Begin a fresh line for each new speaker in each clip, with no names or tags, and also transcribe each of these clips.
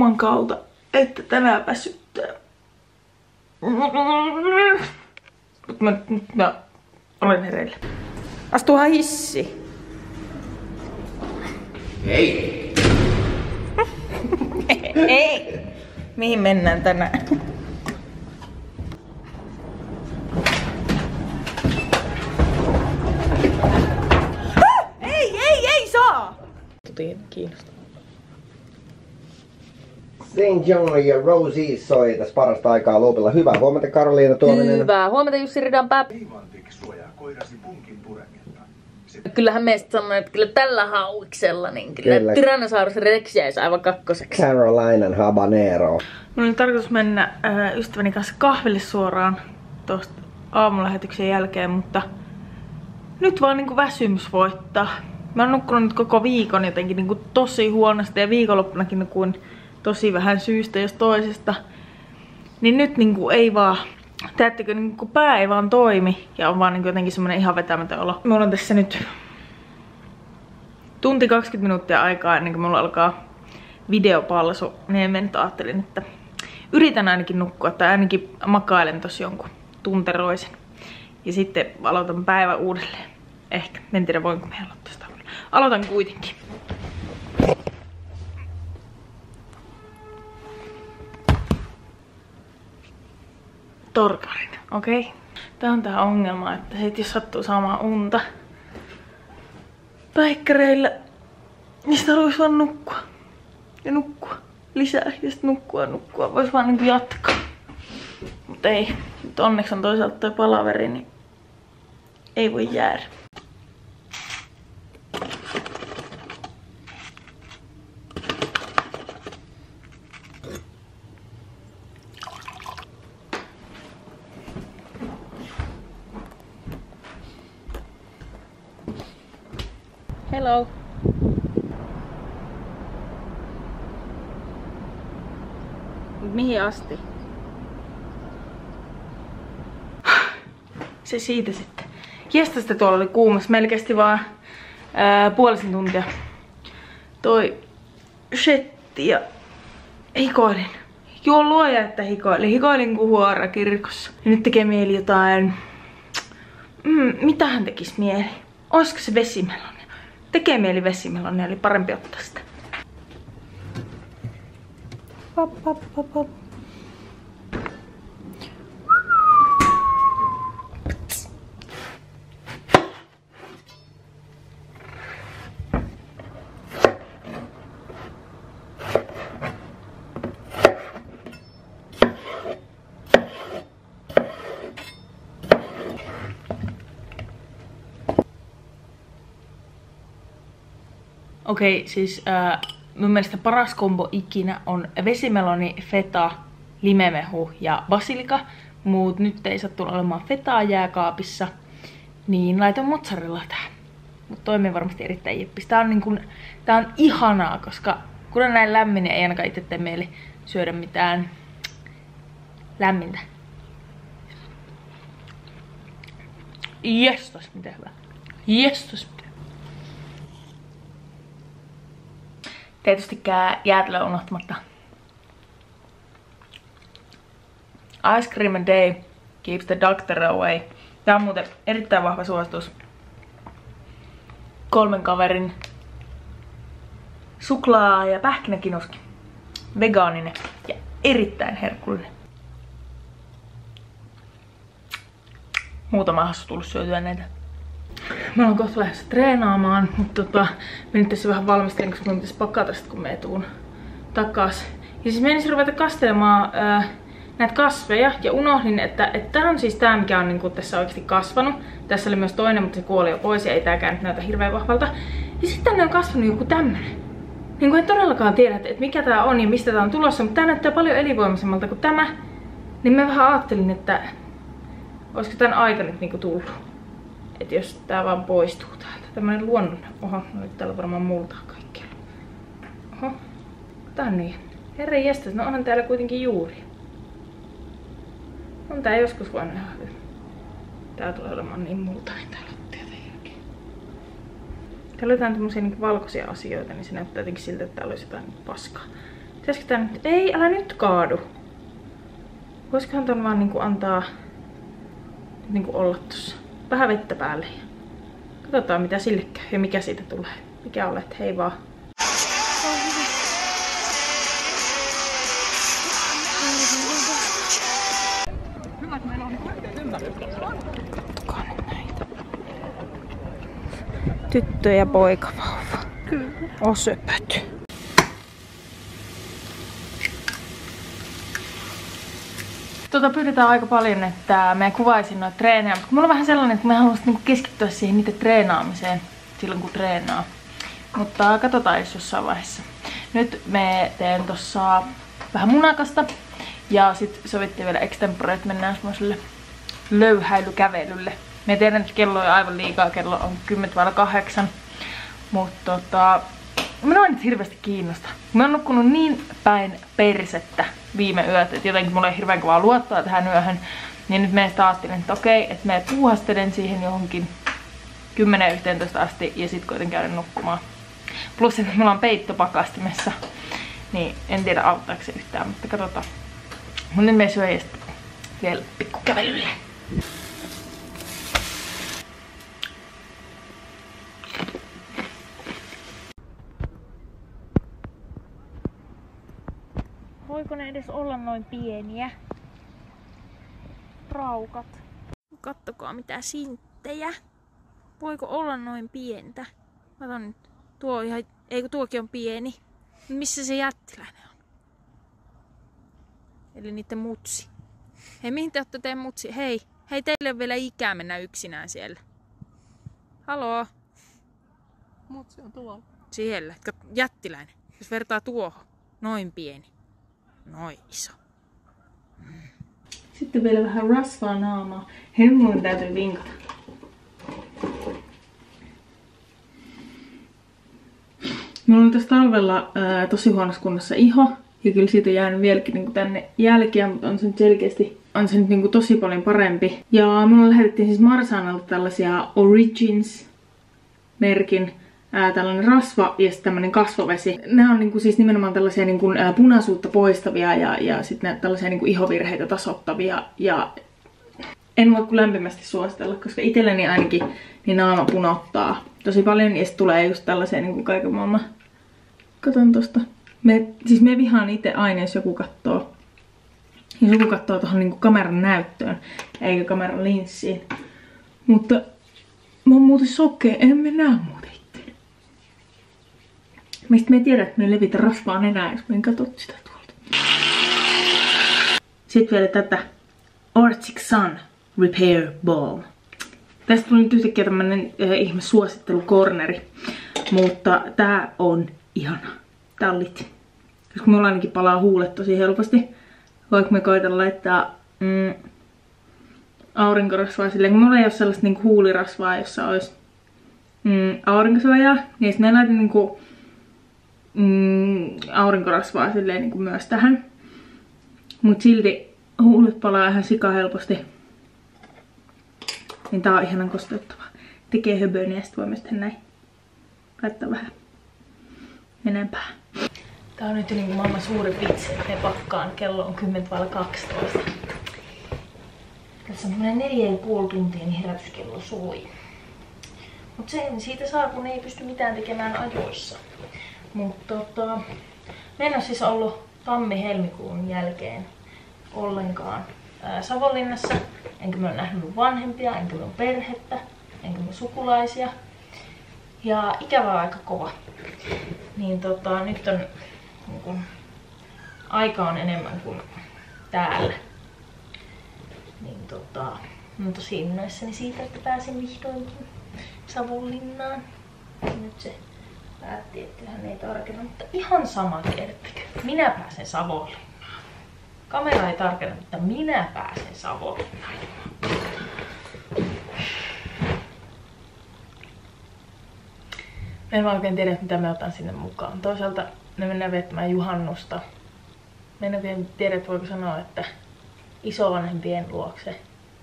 juman kautta, että tänään väsyttää. Mä olen hereillä. Astuuhan hissi.
Hei!
Ei! Mihin mennään tänään? Ei saa! Tutiin kiinnostaa.
St. John ja Rosie soi tässä parasta aikaa loopilla. Hyvää huomenta Karoliina Tuominen.
Hyvää huomenta Jussi Ridanpää. Kyllähän meistä sanoo, että kyllä tällä hauiksella, niin kyllä Tyrannosaurus Rex jäisi aivan kakkoseksi.
Carolinan habanero.
Mulla oli tarkoitus mennä ystäväni kanssa kahville suoraan tuosta aamulähetyksen jälkeen, mutta nyt vaan niinku väsymys voittaa. Mä oon nukkunut nyt koko viikon jotenkin niinku tosi huonosti ja viikonloppunakin nukuin tosi vähän syystä jos toisesta. Niin nyt niinku ei vaan, teettekö niinku pää ei vaan toimi ja on vaan niinku jotenkin semmonen ihan vetämätön olo. Mulla on tässä nyt tunti 20 minuuttia aikaa ennen kuin mulla alkaa videopalsu, niin mä nyt ajattelin, että yritän ainakin nukkua tai ainakin makailen tossa jonkun tunteroisen. Ja sitten aloitan päivän uudelleen. Ehkä. En tiedä voinko me aloittaa sitä. Aloitan kuitenkin. Torkarin, okei? Okay. Tää on tää ongelma, että sit jos sattuu saamaan unta päikkäreillä, niin sitä haluais vaan nukkua. Ja nukkua lisää ja sit nukkua. Vois vaan niinku jatkaa. Mut ei. Nyt onneksi on toisaalta toi palaveri, niin ei voi jäädä. Hello. Mihin asti? Se siitä sitten. Jestä tuolla oli kuumassa. Meillä kesti vaan puolisen tuntia. Toi shetti ja hikoilin. Joo luoja, että hikoilin. Hikoilin kuin huora kirkossa. Ja nyt tekee mieli jotain. Mitähän tekis mieli? Olisiko se vesimelonia? Tekee mieli vesimelonia, eli parempi ottaa sitä. Pop, pop, pop, pop. Okei, siis mun mielestä paras kombo ikinä on vesimeloni, feta, limemehu ja basilika. Mut nyt ei sattu olemaan fetaa jääkaapissa, niin laitan mozzarella tähän. Mut toimii varmasti erittäin jeppis. Tää on ihanaa, koska kun on näin lämmin, niin ei ainakaan itse tee mieli syödä mitään lämmintä. Jestas, miten hyvä. Jestas, miten. Tietystikään jäätelö unohtamatta. Ice cream a day keeps the doctor away. Tää on muuten erittäin vahva suositus. 3 kaverin suklaa- ja pähkinäkinoski. Vegaaninen ja erittäin herkullinen. Muutama hassu tullut syötyä näitä. Mä oon kohta lähdössä treenaamaan, mutta mä nyt tässä vähän valmistelen, koska mä pitäisi pakata sit, kun mä tuun takas. Ja siis menisin ruveta kastelemaan näitä kasveja ja unohdin, että tää on siis tää, mikä on niinku tässä oikeasti kasvanut. Tässä oli myös toinen, mutta se kuoli jo pois ja ei tääkään nyt näytä hirveän vahvalta. Ja sitten tänne on kasvanut joku tämmönen. Niin kuin en todellakaan tiedä, että mikä tää on ja mistä tää on tulossa, mutta tää näyttää paljon elinvoimaisemmalta kuin tämä. Niin mä vähän ajattelin, että olisiko tän aika nyt niinku tullut. Että jos tää vaan poistuu täältä. Tämmönen luonnon. Oho, nyt täällä varmaan multaa kaikkialla. Oho. Tää on niin. Herran jestas, no onhan täällä kuitenkin juuri. On tää joskus voinut ihan hyvin. Tää tulee olemaan niin multainen tää lattia tämän jälkeen. Täällä on jotain tämmösiä niin valkoisia asioita, niin se näyttää jotenkin siltä, että täällä olisi jotain paskaa. Pitäisikö tää nyt? Ei, älä nyt kaadu. Voisikohan ton vaan niinku antaa niinku olla tossa. Vähän vettä päälle. Katsotaan mitä sille käy ja mikä siitä tulee. Mikä olet? Hei vaan. Tyttö ja poikavauva. Kyllä. On söpöt. Pyydetään aika paljon, että mä kuvaisin noita treenejä, mutta mulla on vähän sellainen, että mä haluaisin niinku keskittyä siihen niiden treenaamiseen silloin kun treenaa. Mutta katsotaan jossain vaiheessa. Nyt me teen tossa vähän munakasta ja sit sovittiin vielä extempore, että mennään semmoiselle löyhäilykävelylle. Me tiedän, että kello on aivan liikaa, kello on 10:08, mutta minua nyt hirveästi kiinnostaa. Mä oon nukkunut niin päin persettä viime yöt, että jotenkin mulla ei hirveän kovaa luottaa tähän yöhön. Niin nyt mä ajattelin, että okei, että mä puuhastelen siihen johonkin 10-11 asti ja sit koitan käydä nukkumaan. Plus, että mulla on peitto pakastimessa. Niin en tiedä auttaako se yhtään, mutta katsotaan. Mut nyt me syö ja sitten vielä pikkukävelylle. Voiko ne edes olla noin pieniä? Raukat. Kattokaa mitä sinttejä. Voiko olla noin pientä? Kato nyt. Tuo ihan... Ei kun tuokin on pieni. Missä se jättiläinen on? Eli niitten mutsi. Hei, mihin te ootte teidän mutsi? Hei. Hei, teille on vielä ikää mennä yksinään siellä. Haloo.
Mutsi on tuolla.
Siellä. Jättiläinen. Jos vertaa tuohon. Noin pieni. Noin iso. Sitten vielä vähän rasvaa naamaa. Hei, mun täytyy vinkata. Mulla on tässä talvella tosi huonossa kunnossa iho. Ja kyllä siitä on jäänyt vieläkin niin tänne jälkiä, mutta on se nyt selkeästi niin tosi paljon parempi. Ja mulla lähetettiin siis Marsanalta tällaisia Origins-merkin tällainen rasva ja sitten tämmönen kasvovesi. Nämä on niinku siis nimenomaan tällaisia niinku punaisuutta poistavia ja sitten tällaisia niinku ihovirheitä tasoittavia. Ja en voi kuin lämpimästi suositella, koska itselleni ainakin niin naama punottaa tosi paljon ja sitten tulee just tällaisia niinku kaiken maailman. Katon tosta. Me vihaan itse aina, jos joku kattoo. Jos joku kattoo tuohon niinku kameran näyttöön, eikä kameran linssiin. Mutta mä oon muuten sokea, en mä näe muuten itse. Mistä me ei tiedä, että me ei levitä rasvaa enää, jos me en katsot sitä tuolta. Sitten vielä tätä Arctic Sun Repair Balm. Tästä tuli nyt yhtäkkiä tämmönen ihme suosittelukorneri. Mutta tää on ihana. Tää on lit. Koska mulla ainakin palaa huulet tosi helposti. Voinko me koita laittaa aurinkorasvaa silleen, kun mulla ei ole sellaista niinku huulirasvaa, jossa olisi aurinkosuojaa. Niin sitten mä laitan niinku aurinkorasvaa silleen niinku myös tähän. Mut silti huulet palaa ihan sika helposti. Niin tää on ihanan kosteuttavaa. Tekee höböniä ja sit voi myös tehdä näin. Laittaa vähän enempää. Tää on nyt niinku maailman suuri vitsi, että me pakkaan. Kello on 10:12. Tässä on semmonen 4,5 tuntia, niin herätyskello soi. Mut sen siitä saa, kun ei pysty mitään tekemään ajoissa. Mut mä en oo siis ollut tammi-helmikuun jälkeen ollenkaan Savonlinnassa. Enkä mä oo nähnyt mun vanhempia, enkä mun perhettä, enkä mun sukulaisia. Ja ikävä on aika kova. Niin nyt on niin aika on enemmän kuin täällä. Niin mä tosi innoissani siitä, että pääsin vihdoin Savonlinnaan. Nyt se päätti, että hän ei tarkenna, mutta ihan sama tiedättekö. Minä pääsen Savonlinnaan. Kamera ei tarkenna, mutta minä pääsen Savonlinnaan. Mä en oikein tiedä, mitä mä otan sinne mukaan. Toisaalta ne mennään viettämään juhannusta. Mä en oikein tiedä, että voiko sanoa, että isovanhempien luokse.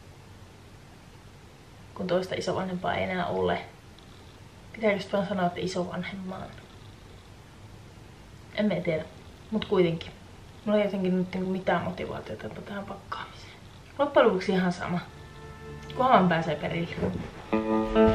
Kun toista isovanhempaa ei enää ole. Pitääkö sitten vaan sanoa, että isovanhemmaan? En mä tiedä. Mut kuitenkin. Mulla ei jotenkin nyt niinku mitään motivaatiota tähän pakkaamiseen. Loppujen lopuksi ihan sama. Kunhan pääsee perille.